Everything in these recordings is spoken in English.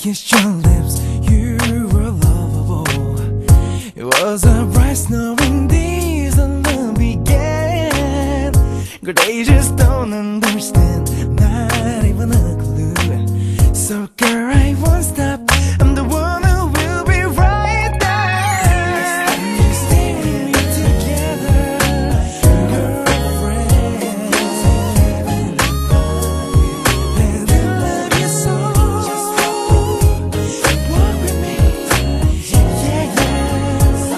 kissed your lips, you were lovable. It was a bright snowing day as the love began. Girl, they just don't understand, not even a clue. So girl, I won't stop, I'm the one who will be right there. Stay with me together, girlfriends. Let me love you so. Walk with me, yeah, yeah.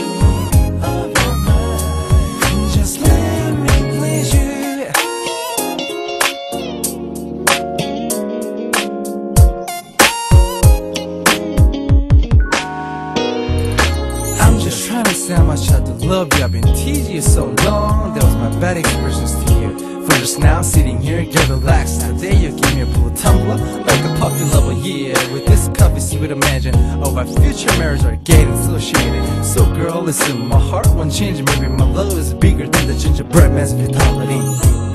Just let me please you. Trying to say how much I do love you. I've been teasing you so long. That was my bad expressions to you. For just now, sitting here, get relaxed. Today you give me a blue tumbler like a puppy lover. Yeah, with this cup, you would imagine oh, our future marriage are getting associated. So girl, listen, my heart won't change. Maybe my love is bigger than the gingerbread man's vitality.